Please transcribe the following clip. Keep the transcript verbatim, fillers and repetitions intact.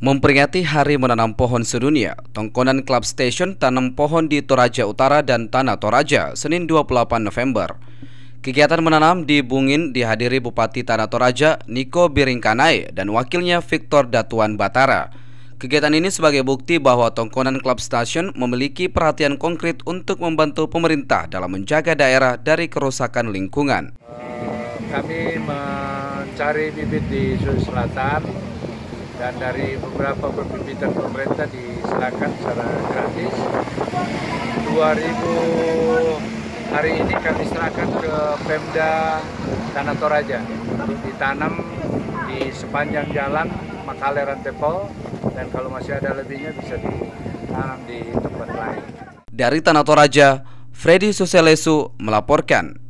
Memperingati Hari Menanam Pohon Sedunia, Tongkonan Club Station tanam pohon di Toraja Utara dan Tanah Toraja, Senin dua puluh delapan November. Kegiatan menanam di Bungin dihadiri Bupati Tanah Toraja, Niko Biringkanai, dan wakilnya Victor Datuan Batara. Kegiatan ini sebagai bukti bahwa Tongkonan Club Station memiliki perhatian konkret untuk membantu pemerintah dalam menjaga daerah dari kerusakan lingkungan. Kami mencari bibit di Sulawesi Selatan, dan dari beberapa pembibitan pemerintah disilakan secara gratis. dua ribu hari ini kami serahkan ke Pemda Tanah Toraja untuk ditanam di sepanjang jalan Makale Rantepol, dan kalau masih ada lebihnya bisa ditanam di tempat lain. Dari Tanah Toraja, Freddy Suselesu melaporkan.